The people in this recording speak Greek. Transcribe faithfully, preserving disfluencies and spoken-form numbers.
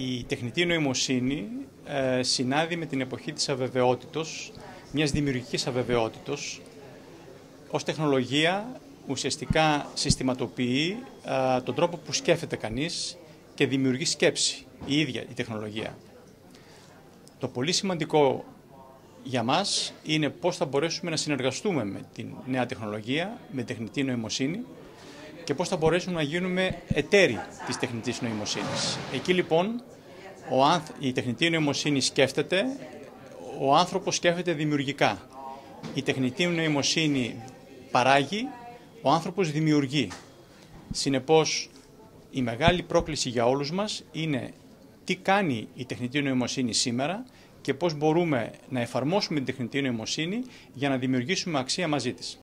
Η τεχνητή νοημοσύνη ε, συνάδει με την εποχή της αβεβαιότητος, μιας δημιουργικής αβεβαιότητος. Ως τεχνολογία ουσιαστικά συστηματοποιεί ε, τον τρόπο που σκέφτεται κανείς και δημιουργεί σκέψη, η ίδια η τεχνολογία. Το πολύ σημαντικό για μας είναι πώς θα μπορέσουμε να συνεργαστούμε με την νέα τεχνολογία, με τεχνητή νοημοσύνη, και πώς θα μπορέσουμε να γίνουμε εταίροι της τεχνητής νοημοσύνης. Εκεί λοιπόν ο άνθ... η τεχνητή νοημοσύνη σκέφτεται, ο άνθρωπος σκέφτεται δημιουργικά. Η τεχνητή νοημοσύνη παράγει, ο άνθρωπος δημιουργεί. Συνεπώς η μεγάλη πρόκληση για όλους μας είναι τι κάνει η τεχνητή νοημοσύνη σήμερα και πώς μπορούμε να εφαρμόσουμε την τεχνητή νοημοσύνη για να δημιουργήσουμε αξία μαζί της.